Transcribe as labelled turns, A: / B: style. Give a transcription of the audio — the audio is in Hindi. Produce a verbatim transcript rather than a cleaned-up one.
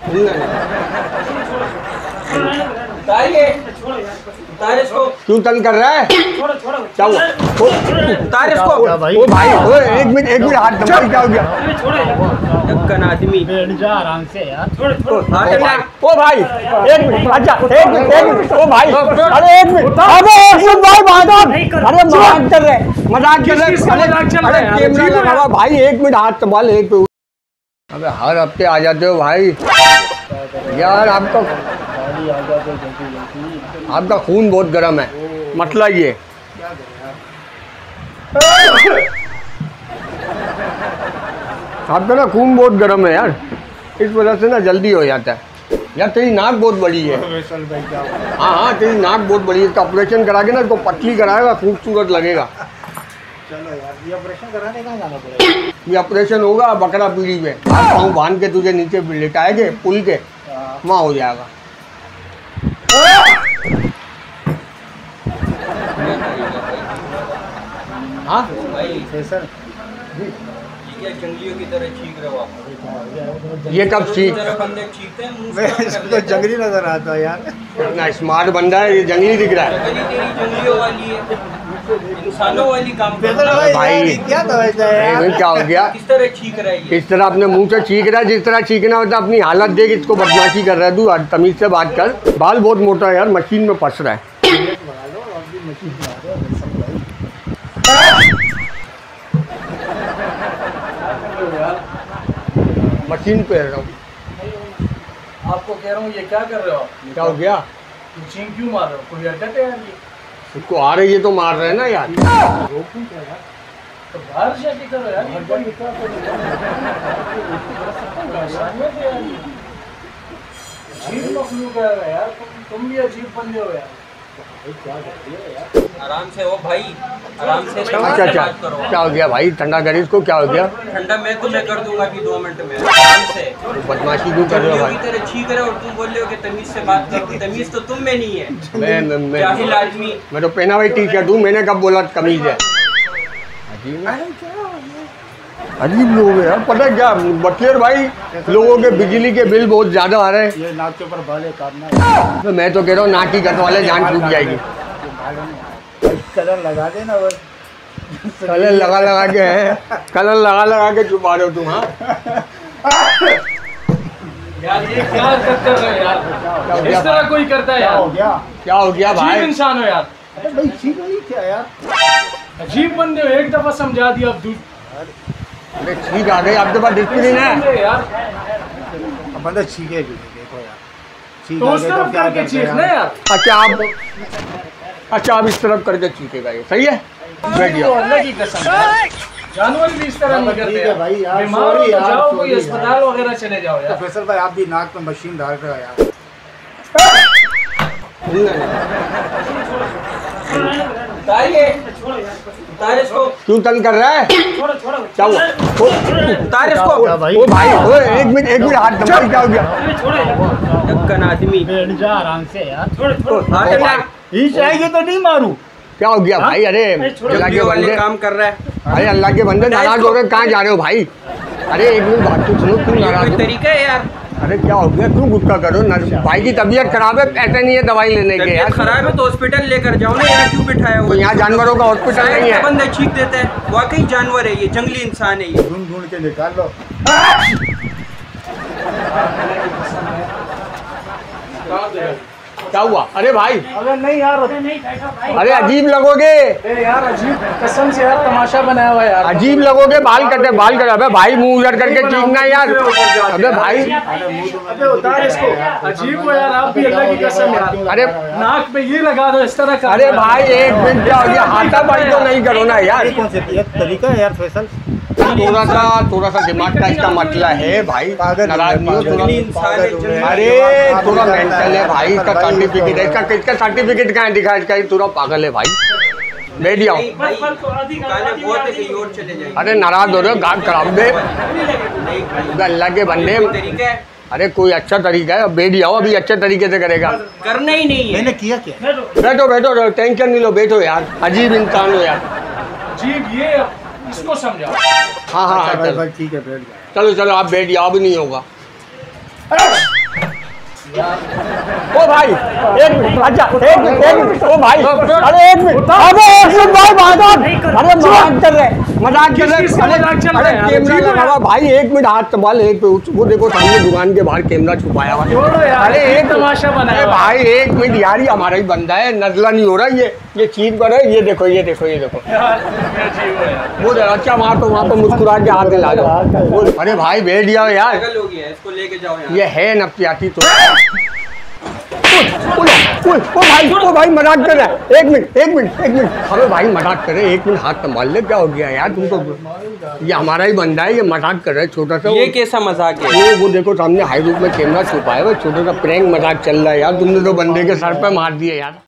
A: क्यों तंग कर रहा है? क्या हुआ? उतार इसको। ओ भाई, ओ एक मिनट एक मिनट हाथ दबा, क्या हो गया? ढक्कन आदमी बैठ जा आराम से यार। ओ भाई एक मिनट, अच्छा एक मिनट एक मिनट। ओ भाई अरे एक मिनट, अरे एक मिनट भाई, बात अरे मजाक कर रहे मजाक कर रहे अरे कैमरा लगा हुआ भाई, एक मिनट हाथ संभाल। एक पे अबे हर हफ्ते आ जाते हो भाई यार, आपका आपका खून बहुत गर्म है, मतलब ये आपका ना खून बहुत गर्म है यार, इस वजह से ना जल्दी हो जाता है यार। तेरी नाक बहुत बड़ी है। हाँ हाँ तेरी नाक बहुत बड़ी है, इसका ऑपरेशन करा के ना इसको पतली कराएगा, खूबसूरत लगेगा।
B: चलो यार, ये ऑपरेशन कराने कहाँ जाना पड़ेगा?
A: ये ऑपरेशन होगा बकरा पीढ़ी में, पाँव बांध के तुझे नीचे लिटाएंगे पुल के, वहाँ हो जाएगा। हाँ
B: सर
C: जंगलियों की तरह चीख रहे हो आप।
A: ये कब चीख?
B: तो जंगली नजर आता है यार,
A: इतना स्मार्ट बंदा है, ये जंगली दिख रहा है।
C: जंगलियों वाली है, इंसानों वाली काम कर
A: भाई
B: क्या समझता है?
A: क्या हो गया?
C: किस तरह चीख रहा है?
A: इस तरह अपने मुंह से चीख रहा है, जिस तरह चीखना होता है। अपनी हालत देख, इसको बदमाशी कर रहा है तू, तमीज से बात कर। बाल बहुत मोटा है यार, मशीन में फंस रहा है। मशीन पे रह रहा हूँ।
D: आपको कह रहा हूँ, ये क्या कर रहे हो आप?
A: क्या हो गया?
D: चीख क्यों मार रहे हो? कोई हरकत है यार? ये
A: इसको आ रही है तो मार रहे हैं ना यार।
D: तो बाहर जाके करो यार, ये कोई अजीब मखलूक है यार, तुम तुम भी अजीब बंदे हो यार।
C: आराम से हो भाई, आराम से।
A: अच्छा अच्छा क्या हो गया भाई? ठंडा करी इसको, क्या हो गया?
C: ठंडा मैं तुम्हें कर दूंगा अभी दो मिनट में, आराम से।
A: तो बदमाशी क्यों कर रहे हो भाई?
C: तरह चीख रहे हो और तुम बोल रहे हो कि तमीज से बात करो। तमीज तो तुम में नहीं है।
A: मैं मैं मैं,
C: जाहिल आदमी।
A: मैं तो पहना हुई टी शर्ट हूँ, मैंने कब बोला तमीज है? अजीब अजीब लोग हैं यार। पता है क्या बकलेर भाई, लोगों के बिजली के बिल बहुत ज्यादा आ रहे हैं।
B: ये नाक के ऊपर बाले काटना।
A: तो मैं तो कह रहा हूँ नाक की कट वाले जान छूट जाएगी।
B: कलर लगा देना बस।
A: कलर लगा लगा के है, कलर लगा लगा के छुपा रहे हो तुम। हाँ
D: यार ये क्या हरकत कर रहे हो यार? इस तरह कोई करता है
B: क्या हो
D: यार?
B: गया?
A: क्या हो गया भाई?
D: अजीब इंसान हो यार,
B: अरे भाई ठीक है क्या यार?
D: अजीब बंदे हो। एक दफा समझा दिया, अब दूसरी
A: अरे ठीक आ गई, आपके पास डिस्प्लिन है
D: यार।
B: अब बंदा चीखे भी देखो यार, चीख
D: तो उस
B: आगे
D: तरफ
B: क्या
D: करके
B: करते
D: चीखना
B: हैं?
D: यार।
A: अच्छा आप अच्छा आप इस तरफ करके चीखेगा, ये सही है? बैठिए।
D: अल्लाह की कसम, जानवर भी इस तरह नहीं करते
B: ठीक है भाई यार,
D: बीमार हो
B: सॉरी
D: तो
B: यार,
D: जाओ कोई
B: सॉरी
D: अस्पताल वगैरह चले जाओ
B: तो
D: यार।
B: फैसल भाई आप भी नाक में मशीन डाल रहे हो यार।
C: उतार इसको।
A: क्यों तंग कर रहा है? क्या हुआ?
C: उतार इसको।
A: ओ भाई, ओ एक मिनट एक मिनट हाथ दबा, क्या हो गया?
C: ढक्कन आदमी
B: बैठ जा आराम से यार।
C: हाथ हटा।
B: ही चाहिए तो नहीं मारू।
A: क्या हो गया भाई? अरे अल्लाह के
C: जंगलियों वाले
A: बंदे,
C: काम कर रहा है।
A: अरे अल्लाह के बंदे नाराज हो रहे, कहाँ जा रहे हो भाई? अरे एक मिनट बात तो सुनो, क्यों
C: ये
A: नाराज
C: कोई
A: हो?
C: तरीका है यार?
A: अरे क्या हो गया? क्यों गुस्सा करो? भाई की तबीयत खराब है, ऐसा नहीं है दवाई लेने के
C: तबीयत
A: यार।
C: खराब है तो हॉस्पिटल लेकर जाओ ना, यहाँ क्यों बिठाया
A: तो
C: हुआ?
A: यहाँ जानवरों का हॉस्पिटल नहीं है।
C: बंदा चीख देता है, वाकई जानवर है ये, जंगली इंसान है ये।
B: ढूंढ ढूंढ के निकाल लो।
A: क्या हुआ? अरे भाई
D: अगर नहीं यार,
A: अरे अजीब लगोगे,
D: अरे यार अजीब कसम से यार, तमाशा बनाया हुआ है यार।
A: अजीब लगोगे। बाल कटे बाल कटे। अबे भाई मुंह उधर करके चीखना यार। अबे भाई
D: अबे उतार इसको, अजीब हो यार आप भी, अल्लाह की कसम यार।
A: अरे
D: नाक पे ये लगा दो इस तरह का।
A: अरे भाई एक मिनट, क्या हो गया? हाथापाई तो नहीं करो ना यार।
B: कौन से तरीका है यार फैसल?
A: थोड़ा सा थोड़ा सा दिमाग का इसका मतलब है भाई, नाराज नहीं हो थोड़ा।
C: जंगली इंसान है, जंगली।
A: अरे थोड़ा मेंटल है भाई, इसका सर्टिफिकेट है, इसका इसका सर्टिफिकेट कहाँ है? दिखा, इसका थोड़ा पागल है भाई। बैठ जाओ।
C: नहीं भाई, दुकानें बहुत है, कहीं और चले जाएंगे।
A: अरे नाराज हो रहे हो, गाँव खराब दे अल्लाह के बंदे।
C: कोई तरीका है?
A: अरे कोई अच्छा तरीका है, बैठ जाओ, अभी अच्छे तरीके से करेगा।
C: करना ही नहीं है।
B: मैंने किया क्या?
A: बैठो बैठो, टेंशन नहीं लो, बैठो यार। अजीब इंसान हो यार।
D: अजीब, ये इसको समझाओ।
A: हाँ हाँ
B: अच्छा भाई
A: चलो
B: भाई ठीक है बैठ जाओ।
A: चलो चलो आप बैठ जाओ, अब नहीं होगा। ओ भाई एक मिनट, अच्छा एक मिनट एक मिनट ओ भाई अरे एक मिनट अबे एक मिनट भाई बात अरे मजाक कर रहे मजाक कर रहे
D: मजाक चल रहा है यार?
A: कैमरा लगा हुआ भाई एक मिनट हाथ संभाल एक मिनट वो देखो सामने दुकान के बाहर कैमरा छुपाया हुआ
D: छोड़ो
A: है।
D: यार,
A: अरे
D: ये
A: एक
D: तमाशा बनाया
A: अरे
D: हुआ है।
A: भाई एक मिनट यार ये हमारा ही बंदा है नजला नहीं हो रहा ये ये चीज पर है ये देखो ये देखो ये देखो
D: यार अजीब है यार।
A: वो देखो, अच्छा वहाँ तो वहाँ तो मुस्कुरा के हाथ ला दो वो अरे भाई बैठ जाओ यार
C: पागल हो गया है, इसको लेके जाओ यहाँ।
A: ये है नफसियाती तो ओ, ओ, ओ भाई ओ भाई मजाक कर रहा है एक मिनट एक मिनट एक मिनट अरे भाई मजाक कर रहे एक मिनट हाथ संभाल ले क्या हो गया यार तुमको ये हमारा ही बंदा है ये मजाक कर रहा है छोटा सा
C: ये कैसा मजाक है?
A: वो वो देखो सामने हाई रूप में कैमरा छुपाया हुआ छोटा सा प्रैंक मजाक चल रहा है यार तुमने तो बंदे के सर पे मार दिए यार।